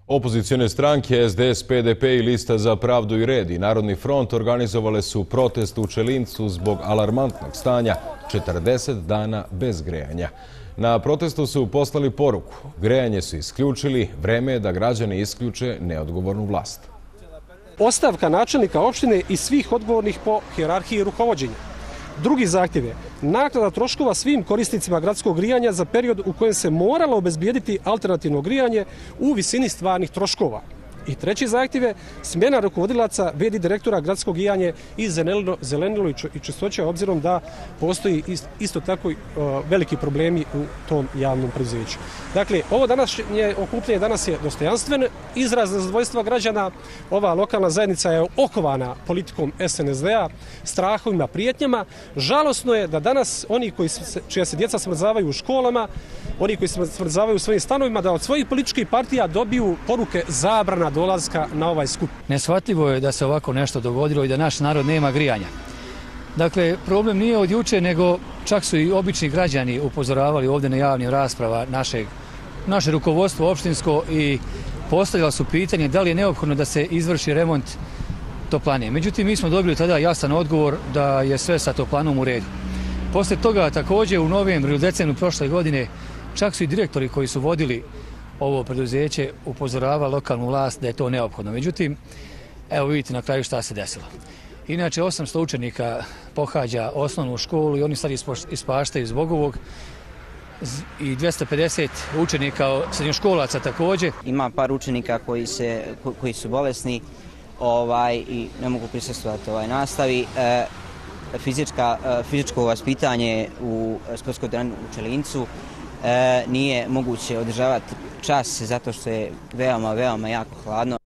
Opozicione stranke SDS, PDP i Lista za pravdu i red i Narodni front organizovale su protest u Čelincu zbog alarmantnog stanja 40 dana bez grejanja. Na protestu su poslali poruku. Grejanje su isključili, vreme je da građani isključe neodgovornu vlast. Ostavka načelnika opštine i svih odgovornih po hijerarhiji rukovođenja. Drugi zahtjev je naknada troškova svim korisnicima gradskog grijanja za period u kojem se moralo obezbijediti alternativno grijanje u visini stvarnih troškova. I treći zahtjev je smjena rukovodilaca v.d. direktora gradskog grijanja i zelenilo i čistoća, obzirom da postoji isto tako veliki problemi u tom javnom preduzeću. Dakle, ovo današnje okupljanje danas je dostojanstven izraz nezadovoljstva građana. Ova lokalna zajednica je okovana politikom SNSD-a, strahovima, prijetnjama. Žalosno je da danas oni čija se djeca smrzavaju u školama, oni koji se smrzavaju u svojim stanovima, da od svojih političkih partija dobiju poruke zabrana dolaska na ovaj skup. Neshvatljivo je da se ovako nešto dogodilo i da naš narod nema grijanja. Dakle, problem nije od juče, nego čak su i obični građani upozoravali ovdje na javnim rasprava naše rukovodstvo opštinsko i postavljala su pitanje da li je neophodno da se izvrši remont toplane. Međutim, mi smo dobili tada jasan odgovor da je sve sa toplanom u redu. Poslije toga također u novembru ili decembru prošle godine čak su i direktori koji su vodili ovo preduzeće upozoravali lokalnu vlast da je to neophodno. Međutim, evo vidite na kraju šta se desilo. Inače, 800 učenika pohađa osnovnu školu i oni sad ispaštaju zbog ovog i 250 učenika srednjoškolaca također. Ima par učenika koji su bolesni i ne mogu prisustvovati nastavi. Fizičko vaspitanje u sportskoj dvorani u Čelincu nije moguće održavati čas zato što je veoma jako hladno.